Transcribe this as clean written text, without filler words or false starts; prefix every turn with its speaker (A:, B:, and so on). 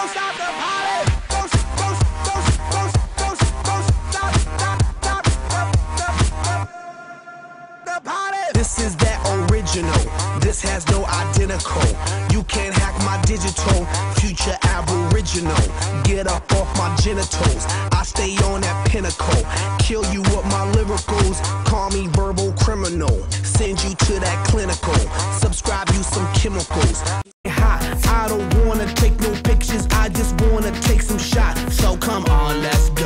A: stop the party. Don't stop the party. This is that original. This has no identical. You can't hack my digital. Future aboriginal. Get up off my genitals. I stay on that pinnacle. Kill you with my lyricals. Call me verbal criminal. Send you to that clinical. Subscribe you some chemicals. I don't wanna take no pictures. I just wanna take some shots. So come on, let's go.